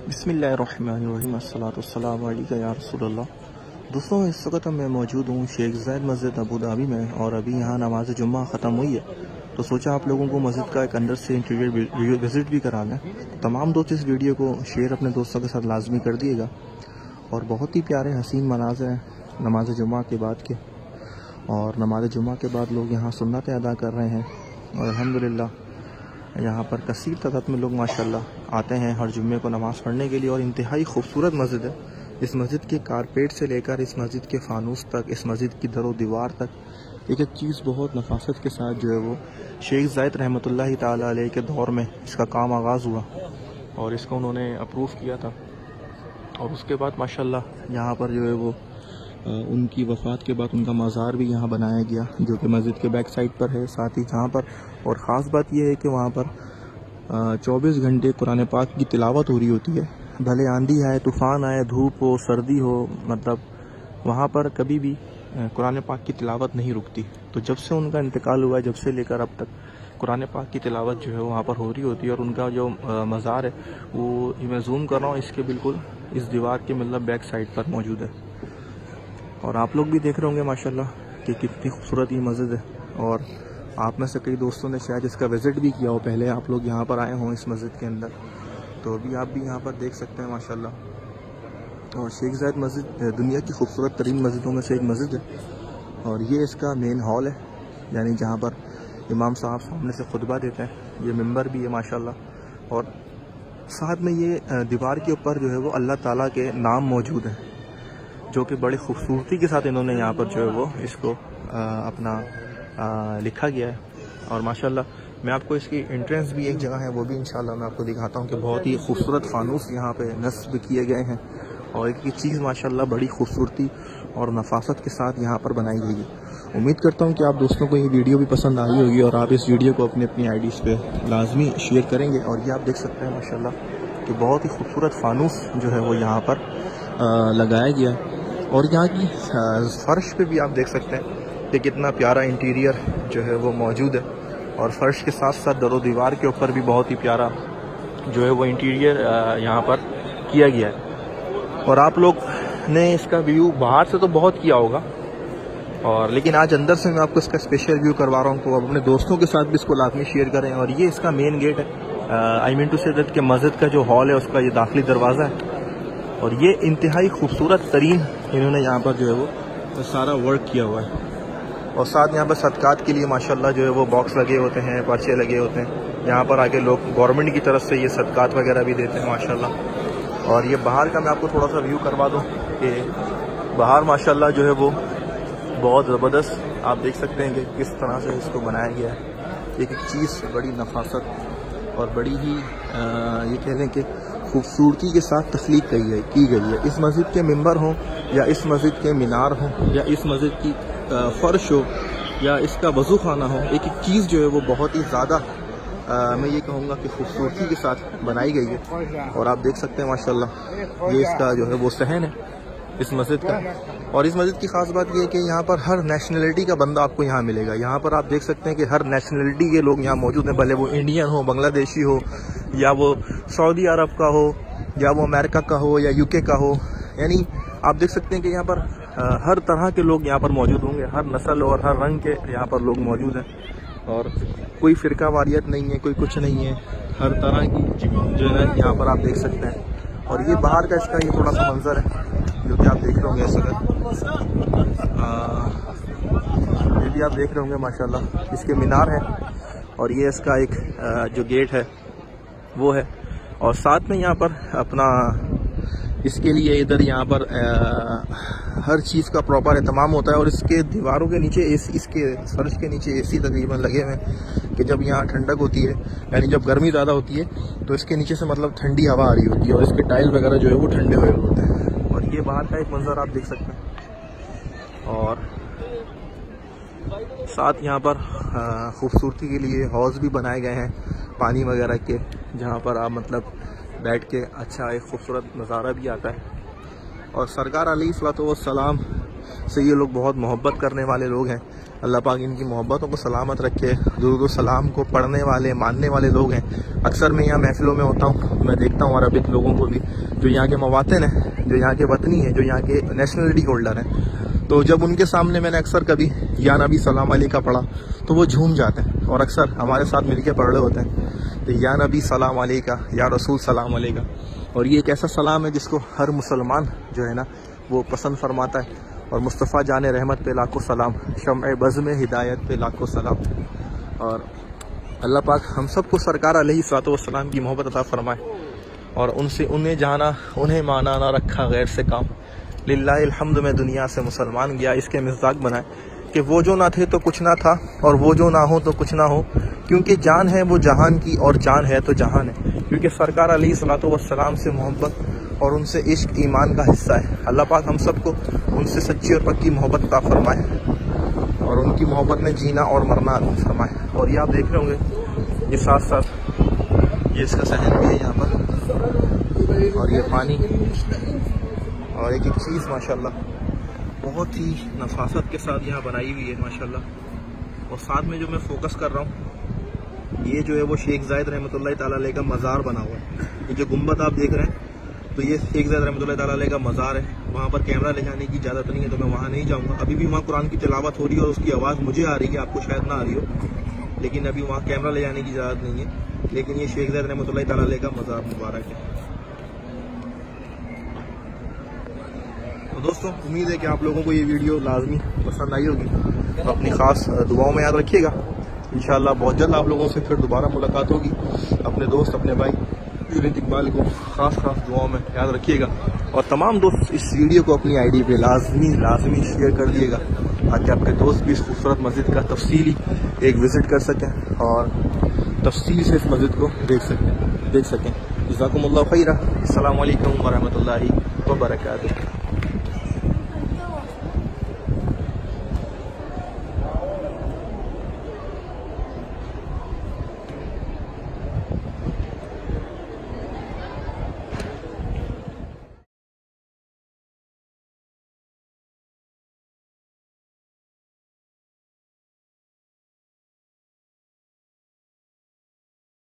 बिस्मिल्लाहिर्रहमानिर्रहीम अस्सलातु वस्सलामु अलैका या रसूलल्लाह। दोस्तों, इस वक्त मैं मौजूद हूँ शेख ज़ैद मस्जिद अबू धाबी में और अभी यहाँ नमाज जुम्मा ख़त्म हुई है, तो सोचा आप लोगों को मस्जिद का एक अंदर से इंटीरियर विज़िट भी करा लें। तमाम दोस्त इस वीडियो को शेयर अपने दोस्तों के साथ लाजमी कर दिएगा। और बहुत ही प्यारे हसीन मनाज़र हैं नमाज जुम्मा के बाद के, और नमाज जुम्मा के बाद लोग यहाँ सुन्नतें अदा कर रहे हैं और अल्हम्दुलिल्लाह यहाँ पर कसीर तादाद में लोग माशाल्लाह आते हैं हर जुम्मे को नमाज़ पढ़ने के लिए। और इंतहाई खूबसूरत मस्जिद है। इस मस्जिद के कारपेट से लेकर इस मस्जिद के फ़ानूस तक, इस मस्जिद की दरो दीवार तक, एक एक चीज़ बहुत नफासत के साथ जो है वो शेख ज़ायद रहमतुल्लाहि ताला अलैह के दौर में इसका काम आगाज़ हुआ और इसको उन्होंने अप्रूव किया था। और उसके बाद माशाल्लाह यहाँ पर जो है वो उनकी वफ़ात के बाद उनका मज़ार भी यहाँ बनाया गया, जो कि मस्जिद के बैक साइड पर है। साथ ही जहाँ पर और ख़ास बात यह है कि वहाँ पर 24 घंटे कुरान पाक की तिलावत हो रही होती है। भले आंधी आए, तूफ़ान आए, धूप हो, सर्दी हो, मतलब वहाँ पर कभी भी कुरान पाक की तिलावत नहीं रुकती। तो जब से उनका इंतकाल हुआ है, जब से लेकर अब तक कुरान पाक की तिलावत जो है वहाँ पर हो रही होती है। और उनका जो मज़ार है वो मैं जूम कर रहा हूँ, इसके बिल्कुल इस दीवार के मतलब बैक साइड पर मौजूद है। और आप लोग भी देख रहे होंगे माशाल्लाह कि कितनी खूबसूरत ये मस्जिद है। और आप में से कई दोस्तों ने शायद इसका विज़िट भी किया हो, पहले आप लोग यहाँ पर आए हों इस मस्जिद के अंदर, तो अभी आप भी यहाँ पर देख सकते हैं माशाल्लाह। और शेख ज़ायद मस्जिद दुनिया की खूबसूरत तरीन मस्जिदों में से एक मस्जिद है। और ये इसका मेन हॉल है, यानी जहाँ पर इमाम साहब सामने से खुतबा देते हैं। ये मिंबर भी है माशाल्लाह। और साथ में ये दीवार के ऊपर जो है वो अल्लाह ताला के नाम मौजूद हैं, जो कि बड़ी खूबसूरती के साथ इन्होंने यहाँ पर जो है वो इसको लिखा गया है। और माशाल्लाह मैं आपको इसकी एंट्रेंस भी एक जगह है, वो भी इंशाल्लाह मैं आपको दिखाता हूँ कि बहुत ही खूबसूरत फानूस यहाँ पे नस्ब किए गए हैं। और एक चीज़ माशाल्लाह बड़ी खूबसूरती और नफासत के साथ यहाँ पर बनाई गई है। उम्मीद करता हूँ कि आप दोस्तों को ये वीडियो भी पसंद आई होगी और आप इस वीडियो को अपनी आईडीज़ पे लाजमी शेयर करेंगे। और ये आप देख सकते हैं माशाल्लाह कि बहुत ही खूबसूरत फानूस जो है वो यहाँ पर लगाया गया है। और यहाँ की फर्श पे भी आप देख सकते हैं कि कितना प्यारा इंटीरियर जो है वो मौजूद है। और फर्श के साथ साथ दरो दीवार के ऊपर भी बहुत ही प्यारा जो है वो इंटीरियर यहाँ पर किया गया है। और आप लोग ने इसका व्यू बाहर से तो बहुत किया होगा, और लेकिन आज अंदर से मैं आपको इसका स्पेशल व्यू करवा रहा हूँ, तो अपने दोस्तों के साथ भी इसको लाजमी शेयर करें। और ये इसका मेन गेट है, I mean to say that कि मस्जिद का जो हॉल है उसका ये दाखिली दरवाज़ा है। और ये इंतहाई खूबसूरत तरीन इन्होंने यहाँ पर जो है वो सारा वर्क किया हुआ है। और साथ यहाँ पर सदकात के लिए माशाल्लाह जो है वो बॉक्स लगे होते हैं, पर्चे लगे होते हैं। यहाँ पर आके लोग गवर्नमेंट की तरफ से ये सदकात वगैरह भी देते हैं माशाल्लाह। और ये बाहर का मैं आपको थोड़ा सा व्यू करवा दूँ कि बाहर माशाल्लाह जो है वो बहुत ज़बरदस्त आप देख सकते हैं कि किस तरह से इसको बनाया गया है। एक एक चीज़ बड़ी नफासत और बड़ी ही ये कह लें कि खूबसूरती के साथ तख्लीक की गई है। इस मस्जिद के मिंबर हों या इस मस्जिद के मीनार हों या इस मस्जिद की फ़र्श हो या इसका वज़ू खाना हो, एक एक चीज़ जो है वो बहुत ही ज़्यादा मैं ये कहूँगा कि खूबसूरती के साथ बनाई गई है। और आप देख सकते हैं माशाल्लाह ये इसका जो है वो सहन है इस मस्जिद का। और इस मस्जिद की ख़ास बात यह है कि यहाँ पर हर नेशनलिटी का बंदा आपको यहाँ मिलेगा। यहाँ पर आप देख सकते हैं कि हर नेशनलिटी के लोग यहाँ मौजूद हैं, भले वो इंडियन हो, बांग्लादेशी हो, या वो सऊदी अरब का हो, या वो अमेरिका का हो, या यूके का हो। यानी आप देख सकते हैं कि यहाँ पर हर तरह के लोग यहाँ पर मौजूद होंगे, हर नस्ल और हर रंग के यहाँ पर लोग मौजूद हैं। और कोई फ़िरका वारियत नहीं है, कोई कुछ नहीं है, हर तरह की जो है यहाँ पर आप देख सकते हैं। और ये बाहर का इसका ये थोड़ा सा मंजर है जो कि आप देख रहे होंगे। इस वक्त ये भी आप देख रहे होंगे माशाल्लाह, इसके मीनार है और ये इसका एक जो गेट है वो है। और साथ में यहाँ पर अपना इसके लिए इधर यहाँ पर हर चीज़ का प्रॉपर एहतमाम होता है। और इसके दीवारों के नीचे इसके फर्श के नीचे एसी तकरीबन लगे हुए हैं कि जब यहाँ ठंडक होती है, यानी जब गर्मी ज़्यादा होती है तो इसके नीचे से मतलब ठंडी हवा आ रही होती है और इसके टाइल वगैरह जो है वो ठंडे हुए होते हैं। और ये बाहर का एक मंजर आप देख सकते हैं। और साथ यहाँ पर खूबसूरती के लिए हौज़ भी बनाए गए हैं पानी वगैरह के, जहाँ पर आप मतलब बैठ के अच्छा एक खूबसूरत नज़ारा भी आता है। और सरकार अलैहिस्सलातु वस्सलाम से ये लोग बहुत मोहब्बत करने वाले लोग हैं। अल्लाह पाक इनकी मोहब्बतों को सलामत रखे। दुरूद सलाम को पढ़ने वाले मानने वाले लोग हैं। अक्सर मैं यहाँ महफिलों में होता हूँ, मैं देखता हूँ अरबिक लोगों को भी, जो यहाँ के मवातिन हैं, जो यहाँ के वतनी हैं, जो यहाँ के नेशनलिटी होल्डर हैं। तो जब उनके सामने मैंने अक्सर कभी या नबी सलाम अलैका पढ़ा तो वो झूम जाते हैं और अक्सर हमारे साथ मिलके पढ़ रहे होते हैं। तो या नबी सलाम अलैका, या रसूल सलाम अलैका। और ये एक ऐसा सलाम है जिसको हर मुसलमान जो है ना वो पसंद फरमाता है। और मुस्तफ़ा जाने रहमत पे लाखों सलाम, शम्अ बज़्म हिदायत पे लाखों सलाम। और अल्लाह पाक हम सबको सरकार अलैहिस्सलातु वस्सलाम की मोहब्बत अता फरमाए और उनसे उन्हें जाना उन्हें माना ना रखा गैर से काम। लिल्लाहिल हम्द में दुनिया से मुसलमान गया, इसके मिज़ाक बनाए कि वो जो ना थे तो कुछ ना था और वो जो ना हो तो कुछ ना हो, क्योंकि जान है वो जहान की और जान है तो जहान है। क्योंकि सरकार अलैहिस्सलातु वस्सलाम से मोहब्बत और उनसे इश्क ईमान का हिस्सा है। अल्लाह पाक हम सबको उनसे सच्ची और पक्की मोहब्बत अता फरमाए और उनकी मोहब्बत में जीना और मरना अता फरमाए। और ये आप देख रहे होंगे, ये साथ साथ ये इसका सहन भी है यहाँ पर, और ये पानी और एक एक चीज़ माशाल्लाह बहुत ही नफासत के साथ यहाँ बनाई हुई है माशाल्लाह। और साथ में जो मैं फोकस कर रहा हूँ, ये जो है वो शेख ज़ायद रहमतुल्लाह ताला अलैह का मज़ार बना हुआ है। ये जो गुंबद आप देख रहे हैं, तो ये शेख ज़ायद रहमतुल्लाह ताला अलैह का मज़ार है। वहाँ पर कैमरा ले जाने की इजाज़त नहीं है, तो मैं वहाँ नहीं जाऊँगा। अभी भी वहाँ कुरान की तिलावत हो रही है और उसकी आवाज़ मुझे आ रही है, आपको शायद ना आ रही हो, लेकिन अभी वहाँ कैमरा ले जाने की इजाज़त नहीं है। लेकिन ये शेख ज़ायद रहमतुल्लाह ताला अलैह का मज़ार मुबारक है। तो दोस्तों, उम्मीद है कि आप लोगों को ये वीडियो लाजमी पसंद आई होगी। तो अपनी ख़ास दुआओं में याद रखिएगा। इंशाअल्लाह बहुत जल्द आप लोगों से फिर दोबारा मुलाकात होगी। अपने दोस्त अपने भाई जुनैद इकबाल को ख़ास दुआओं में याद रखिएगा। और तमाम दोस्त इस वीडियो को अपनी आईडी पे लाजमी शेयर कर दिएगा, ताकि आपके दोस्त भी इस खूबसूरत मस्जिद का तफसीली एक विज़िट कर सकें और तफसील से इस मस्जिद को देख सकें। जज़ाकुमुल्लाहु खैरा। अस्सलामु अलैकुम व रहमतुल्लाहि व बरकातुहू।